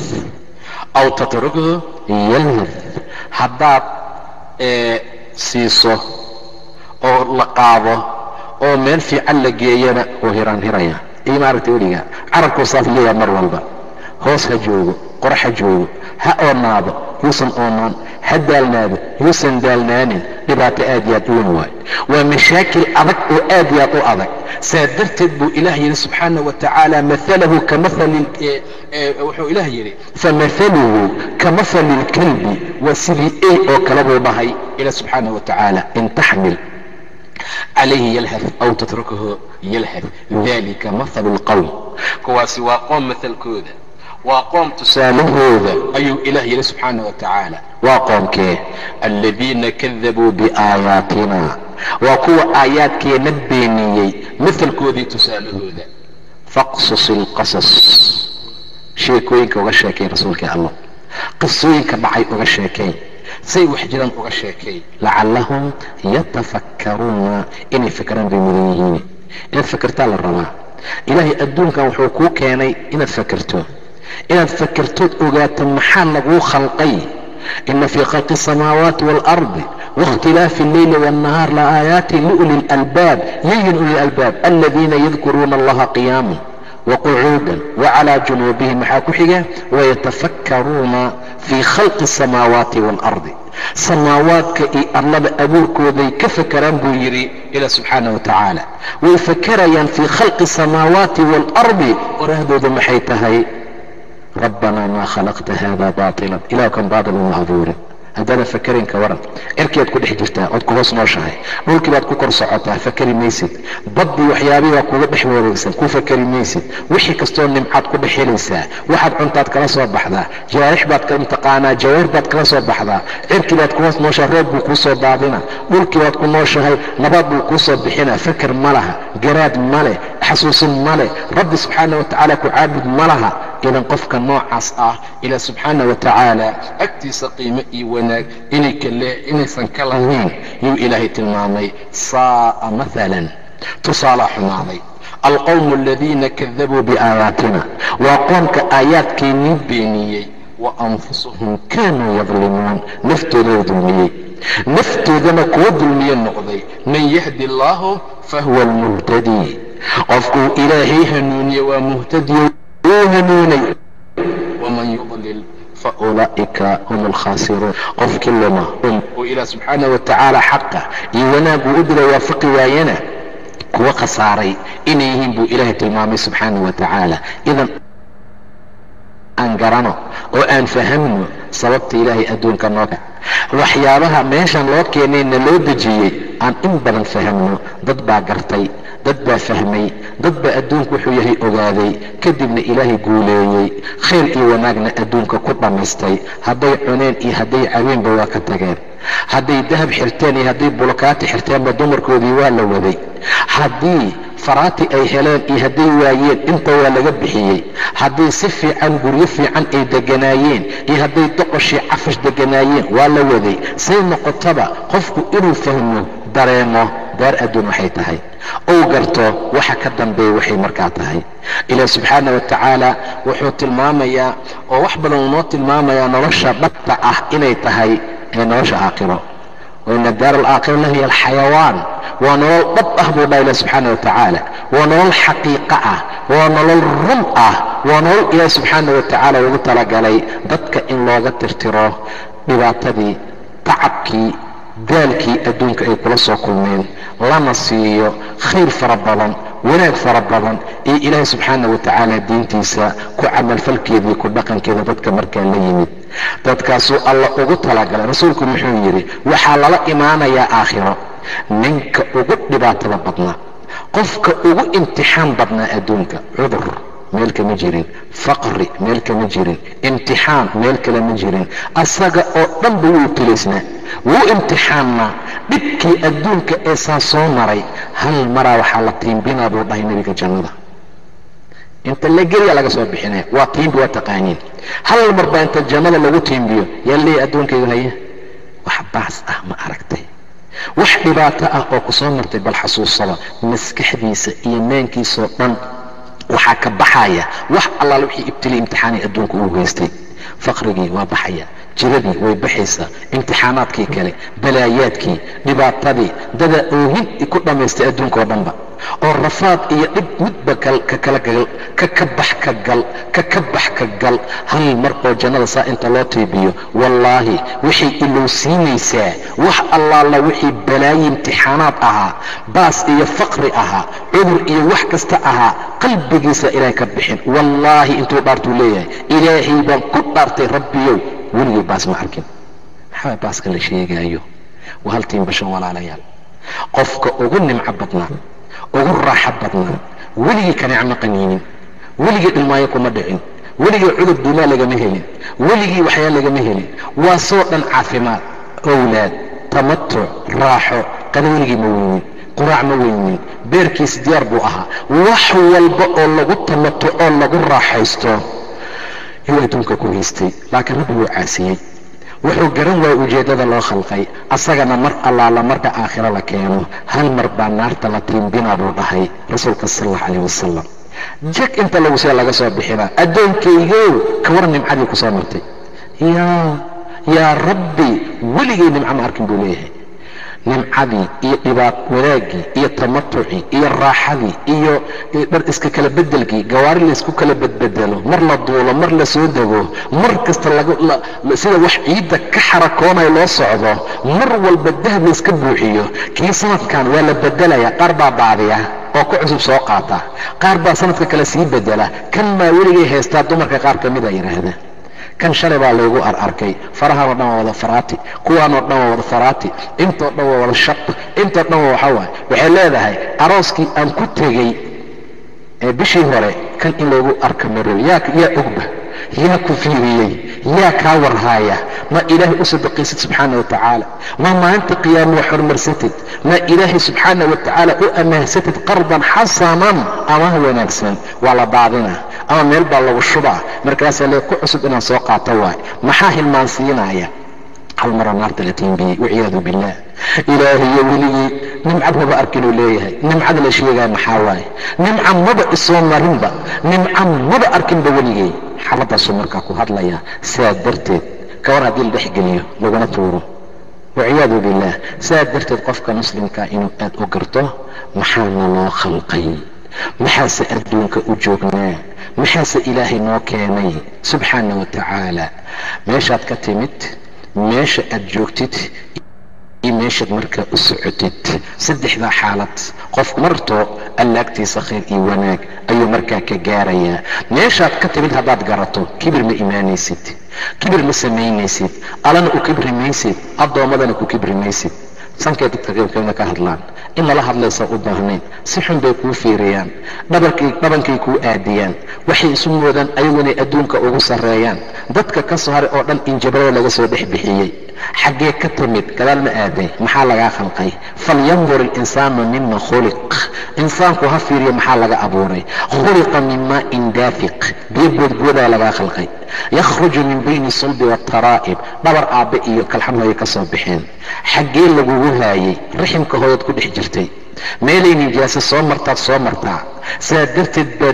aw tatrukhu yalhas. haddaad siiso oo la qaado oo meel fiican la geeyana oo hiraan hiraya iyo maaragtay weliga carabkuu saafiyaya mar walba. hoos ha joogo qorax ha joogo ha oonaado yuusan oonaan ha daalnaado yuusan daalnaanin. dhibaato aad iyo aad u weyn waayo. waa mashaakil adag oo aad iyo aad u adag. saa darteed buu ilaah yidhi subxaana wa tacaala maalahu kamahali wuxuu ilaah yidhi famahaluhu kamahali ilkalbi waa sidii ey oo kale buu dhahay ila subxaana wa tacaala. in taxmil calayhi yalhad aw tatrukahu yalhad dalika mahalu lqowm. kuwaasi waa qoom mahalkooda waa qoom tusaalahooda ayuu ilaah yidhi subxaana wa tacaala. waa qoomkee aladiina kadabuu biaayaatina waa kuwa aayaadkeena beeniyey mahalkoodii tusaalahooda. faqsus ilqasas sheekooyinka uga sheekay rasuulkii allah. qisooyinka dhacay uga sheekay say wax jiraan uga sheekay lacallahum yatafakkaruuna inay fakeraan bay mudan yihiin. inaad fakertaa la rabaa. ilaahay adduunkan wuxuu kuu keenay inaad fakerto inaad fakertood ogaato maxaa laguu khalqay. ina fii khalqi asamaawaati waalardi waاkhtilaafi alleyli waاnnahaar laaaayaatin liuli lalbaab yayin uli lalbaab aladiina yadkuruuna allaha qiyaaman waqucuudan wacalaa junuubihim. maxaa ku xiga wayatafakkaruuna fii khalqi asamaawaati waalardi. samaawaadka iyo arlada abuurkooday ka fakeraan buu yidhi ila subxaana wa tacaala. way fakerayaan fii khalqi asamaawaati waalardi. qoraahdooda maxay tahay rabbanaa maa khalaqta hada baatilan. ilah kan baatil uma abuurin. haddaana fakerayn ka waran. cirkiiaad ku dhex jirtaa ood ku hoos nooshahay dhulkii baad ku kor socotaa fakeri maysid. baddii waxyaabihii baa kuga dhex wareegsan ku fakeri maysid. wixii kastoo nimcaad ku dhex helaysaa. waxaad cuntaad kala soo baxdaa. jawaarix baad mtaqaanaa jawaar baad kala soo baxdaa. cirkii baad ku hoos nooshahay roob buu kuu soo daadina. dhulkii baad ku nooshahay nabaad buu kuu soo bixina. faker ma laha garaad ma leh xasuusin ma leh rabbi subxaana wa tacaala ku caabud ma laha. idan qofka noocaas ah ilaa subxaana wa tacaala agtiisa qiimo iyo wanaag inay kale inaysan ka lahayn yuu ilaahay tilmaamay. saa'a maalan tusaala xumaaday alqowmu aladiina kadabuu biaayaatina, waa qoomka aayaadkeennii beeniyey, wa anfusuhum kaanuu yadlimuun, naftooda dulmiyey, naftoodana kuwa dulmiye noqday. man yahdi allaahu fahuwa almuhtadii, qofkuu ilaahay hanuuniye waa muhtadiyo wuu hanuunay. waman yudlil faulaa'ika hum alkhaasiruun, qofkii luma oo ilaah subxaana wa tacaala xaqa iyo wanaag uu u dira waafaqi waayana kuwa khasaaray inay yihiin buu ilaahay tilmaamay subxaana wa tacaala. idan aan garano oo aan fahamno sababta ilaahay adduunka noo ka waxyaabaha meeshan loo keenayna loo dejiyey aan in badan fahamno. dad baa gartay, dad baa fahmay, dad baa adduunku wuxuu yahay ogaaday, kadibna ilaahay guuleeyey, khayr iyo wanaagna adduunka ku dhammaystay. hadday cuneen iyo hadday cabeenba waa ka tageen, hadday dahab xirteen iyo hadday bulokaati xirteenba dumarkoodii waa la waday, haddii faraati ay heleen iyo hadday waayeen inta waa laga bixiyey, hadday si fiican guryo fiican ay deganaayeen iyo hadday doqoshii cafash deganaayeen waa la waday. say noqotaba qofku inuu fahmo, dareemo daar adduun waxay tahay, ou garto waxa ka dambeeya waxay markaa tahay. ilaah subxaana wa tacaala wuxuu tilmaamayaa oo wax badan uu noo tilmaamayaa nolosha dhabta ah inay tahay ee nolosha aakhiro. waina daar alaakhira lahiya alxayawaan, waa nolol dhab ah buu dhaha ilah subxaana wa tacaala, waa nolol xaqiiqa ah, waa nolol run ah, waa nolol ilaah subxaana wa tacaala ugu talagalay dadka in looga tirtiro dhibaatadii, tacabkii, daalkii adduunka ay kula soo kulmeen, lana siiyo khayr fara badan, wanaag fara badan iyo ilaahay subxaana wa tacaala diintiisa ku camalfalkeedii ku dhaqankeeda dadka markaa la yimid. dadkaasuu alla ugu talagalay. rasuulku muxuu yidhi waxaa lala imaanayaa aakhiro ninka ugu dhibaatada badnaa, qofka ugu imtixaan badnaa adduunka. cudur meel kama jirin, faqri meel kama jirin, imtixaan meel kale ma jirin, asaga oo dhanba wuu tilaysnaa, wuu imtixaannaa. dhibkii adduunka ee saa soo maray hal maraa waxaa la tiimbinaa buu dhahay nebiga jannada. inta la geliya laga soo bixinaya, waa tiimbi, waa taqaaniin. hal mar baa inta jannada lagu tiimbiyo yaa leeya adduunkaygu haya wax baas ah ma aragtay, wax dhibaato ah oo ku soo martay bal xasuusada. maskaxdiisa iyo maankiisoo dhan waxaa ka baxaya wax allaala wixii ibtili imtixaanay adduunka uu haystay. faqrigii waa baxaya, jiradii way baxaysaa, imtixaanaadkii kale, balaayaadkii, dhibaatadii, dada oohin ku dhammaystay adduunkao dhanba, oo rafaad iyo dhib midba ka kala gal, ka ka bax ka gal, ka ka bax ka gal. hal mar oo jannada saa inta loo tiibiyo, wallaahi waxay ilowsiinaysaa wax allaala wixii balaayi imtixaanaad ahaa, baas iyo faqri ahaa, cudur iyo wax kasta ahaa, qalbigiisa ilaahay ka bixin. wallaahi intuu dhaartuu leeyahay ilaahay baan ku dhaartay rabbiyow weligay baas ma arkin. maxaa baaska la sheegaayo? waa hal tiimbashan walaalayaal. qofka ugu nimco badnaa, ugu raaxo badnaa, weligii ka nicmo qaniinin, weligii dhilmaayo kuma dhicin, weligii cudur duumaa lagama helin, weligii waxyaa lagama helin, waa soo dhan caafimaad, owlaad, tamatuc, raaxo, qana weligii ma weynin, quraac ma weynin, beerkiis diyaar buu ahaa. wax walba oo lagu tamatucoo lagu raaxaysto yuu adduunka ku haystay. laakiin rabbi wuu caasiyey, wuxuu garan waaya ujeeddada loo khalqay. asagana mar allaala marka aakhiro la keeno hal mar baa naarta la tiimbinaa buu dhahay rasuulka sal allahu calayh wasalam. jag inta lagu see laga soo bixinaa, addoonkaygow ka war nimcadii ku soo martay. yaa yaa rabbi weligay nimco ma arkin buu leeyahay. nimcadii iyo dhibaat wanaagii iyo tamatucii iyo raaxadii iyo dhar iska kala bedelkii, gawaari laysku kala bedbedelo, mar la duulo, mar la soo dego, mar kasta sida wax ciidda ka xarakoonayo loo socdo, mar walba dahab layska buuxiyo. kii sanadkan waa la bedelayaa, qaar baa baadiya oo ku cusub soo qaata, qaar baa sanadka kale sii bedela. kan maa weligay haystaa dumarka qaar ka mid a yidhaahda. kan shalay baa laygu ararkay, farahanoo dhan waa wada faraati, kuwaanoo dhan waa wada faraati, intoo dhan waa wada shaq, intoo dhan waa waxaa waay. waxay leedahay arooskii aan ku tegey ee bishii hore kan in laygu arka marow yaa yaa ogba. yaa ku fiiriyey yaa kaa warhaaya ma ilaahay u sadaqaysid subxaana wa tacaala ma maalinta qiyaama wax horumarsatid ma ilaahay subxaana wa tacaala u amaansatid qardan xasanan amaah wanaagsan waa la daadina ama meel baa lagu shubaa markaasaa lee ku cusub inaan soo qaato waay maxaa hilmaansiinaya hal mara naarta la tiinbiyey waciyaadu billah ilaahiyo weligii nimcad maba arkinuu leeyahay nimcada la sheegaa maxaa waaye nimca maba isoo marinba nimca maba arkinba weligey xaaladaasuu markaa ku hadlaya saa darteed kawar haddii la dhexgeliyo laguna tuuro waciyaadu billah saa darteed qofka muslimkaa inuu aad u garto maxaana loo khalqay maxaase adduunka u joognaa maxaase ilaahay noo keenay subxaana wa tacaala meeshaad ka timid meesha aad joogtid iyo meeshaad markaa u socotid saddexdaa xaalad qofku marto allaagtiisa khayr iyo wanaag ayuu markaa ka gaarayaa meeshaad ka timid haddaad garato kibir ma imaanaysid kibir ma samaynaysid allana u kibri maysid addoommadana ku kibri maysid sankay dadka qaybkeedna ka hadlaan in lala hadlaysa u baahnayn si xun bay kuu fiiriyaan dhabankay kuu aadiyaan waxay isu moodaan ayagunay adduunka ugu sarreeyaan dadka ka soo haray oo dhan injabarada laga soo dhex bixiyey xaggee ka timid gadaal ma aaday maxaa lagaa khalqay falyandur ilinsaanu mima khuliq insaanku ha fiiriyo maxaa laga abuuray khuliqa min maa'in daafiq biyo boodboodaa lagaa khalqay yakhruju min bayni sulbi waataraa'ib dhabar aabbe iyo kalxamay ka soo baxeen xaggee lagugu haayey raximka hooyaad ku dhex jirtay meelay nijaaso soo martaad soo martaa sidaa darteed baad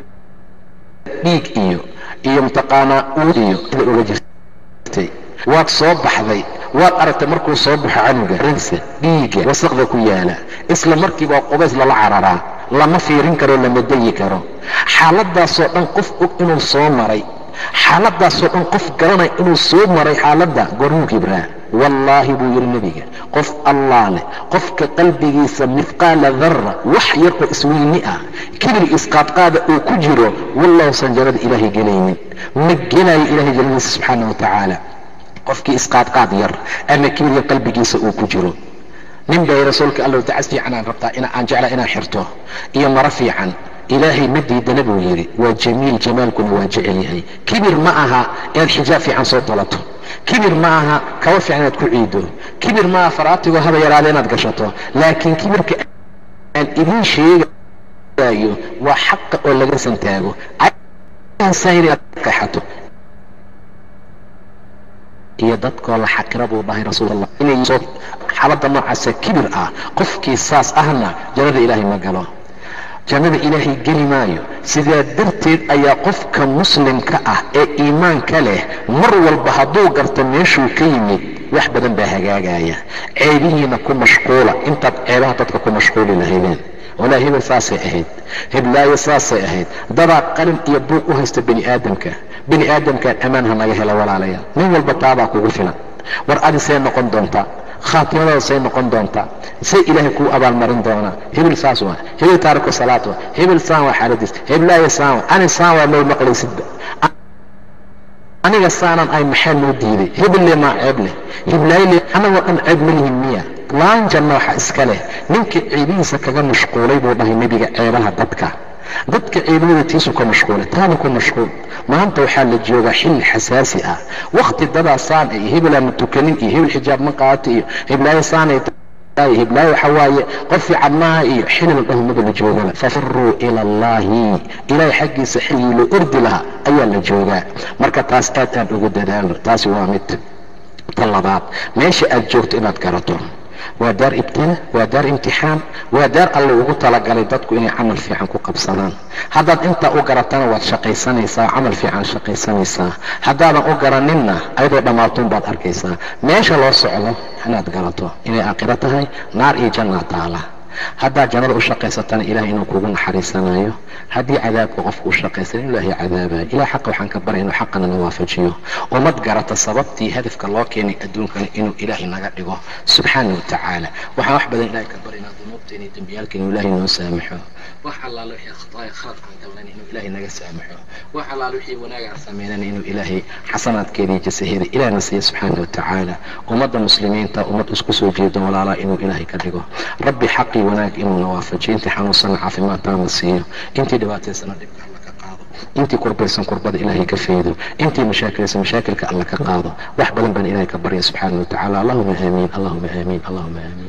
dhiig iyo iyo mutaqaanaa uud iyo uga jirtay waad soo baxday waad aragtay markuu soo baxo canuga rinsa dhiiga wasaqda ku yaala isla markiiba qubays lala cararaa lama fiirin karo lama dayi karo xaaladaasoo dhan qof og inuu soo maray xaaladaasoo dhan qof garanay inuu soo maray xaaladda gormuu kibraa wallaahi buu yidhi nebiga qof allah leh qofka qalbigiisa mithqaala darra wax yar oo isweyni ah kibir isqaadqaada uu ku jiro wallaahusan jannada ilaahay gelaynin ma gelayo ilaahay jannadiisa subxaana wa tacaala qofkii isqaadqaad yar ama kibirga qalbigiisa uu ku jiro nin bay rasuulka allahu tacas fiican aan rabtaa ina aan jeclaa inaan xirto iyo maro fiican ilaahay ma diidana buu yidhi waa jamiil jamaalkuna waa jecel yahay kibir ma aha inaad xijaab fiican soo tolato kibir ma aha kaba fiican inaad ku ciido kibir ma aha faraatigoo haba yaraada inaad gashato laakiin kibirka aan idiin sheegayo waa xaqa oo laga santaago kaxato iyo dadkoo la xakira buu dhahay rasuulallah inay soo xaaladda noocaasa kibir ah qofkii saas ahna jannada ilaahay ma galo jannada ilaahay geli maayo sidaa darteed ayaa qofka muslimka ah ee iimaanka leh mar walba hadduu garto meeshuu ka yimid wax badan baa hagaagaya ceebihiina ku mashquula intaad ceebaha dadka ku mashquuli lahaydeen walaa hebel saasay ahayd heblaayo saasay ahayd dadaa qalin iyo buuq u haysta bani aadamka bani aadamkaan ammaan ha naga helo walaalayaal nin walba taadaa kugu filan war adi see noqon doontaa khaatimadaada say noqon doontaa say ilaahay kuu abaalmarin doonaa hebel saas waa hebel taariku salaat waa hebel saan waa xaaladiis heblaayo saan waa ani saan waa loo maqlaysidba aniga saanan ay maxaa noo diiday hebelle maa ceeb leh heblaayle anagoo dhan ceeb ma lihin miya laan janna waxa iska leh ninkii ceebihiisa kaga mashquulay buu dhahay nebiga ceebaha dadka dadka ceebadooda tiisu ka mashquulay taana ku mashquul maanta waxaa la joogaa xilli xasaasi ah wakti dadaa saan iyo hebelaa ma tukanin iyo hebel xijaab ma qaato iyo heblaayo saanay tahay heblaayo waxa waaye qof fiican maaha iyo xilli dhahumada la joogaba fafiruu ila allahi ilaahay xaggiisa xilligii loo ordi lahaa ayaa la joogaa marka taas aad aad ugu dadaalo taasi waa mid tan labaad meesha aad joogto inaad garato waa daar ibtila waa daar imtixaan waa daar alla ugu talagalay dadku inay camal fiican ku qabsadaan haddaad intaa u garatana waad shaqaysanaysaa camal fiican shaqaysanaysaa haddaadan u garaninna ayadoo dhammaatuun baad arkaysaa meesha loo socdo inaad garato inay aakhiro tahay naar iyo janna taala haddaad jannada u shaqaysatana ilahay inuu kugu naxariisanayo haddii cadaabka qofku u shaqaysan in ilaahay cadaabayo ilahay xaqa waxaan ka baray inuu xaqana na waafajiyo ummad garata sababtii hadafka loo keenay adduunkana inuu ilaahay naga dhigo subxaana wa tacaala waxaan wax badan ilahay ka baray inaa dunuubteena iyo dembiyaalka inuu ilaahay noo saamaxo wax allaale wixii akhtaaya khalad aan galnayna inuu ilaahay naga saamaxo wax allaale wixii wanaag aan samaynayna inuu ilaahay xasanaadkeeda iyo jasaheeda ilaahna siiyo subxaana wa tacaala ummadda muslimiinta ummad isku soo jeedo walaalaa inuu ilaahay ka dhigo rabbi xaqii wanaag inuu na waafajiyo intii xanuunsana caafimaad taama siiyo intii dhibaataysana dhibka alla ka qaado intii kurbaysan kurbada ilaahay ka feedo, intii mashaakilsan mashaakilka alla ka qaado. wax badan baan ilaahay ka barya subxaana wa tacaala. allahuma aamiin, allahuma aamiin, allahuma aamiin.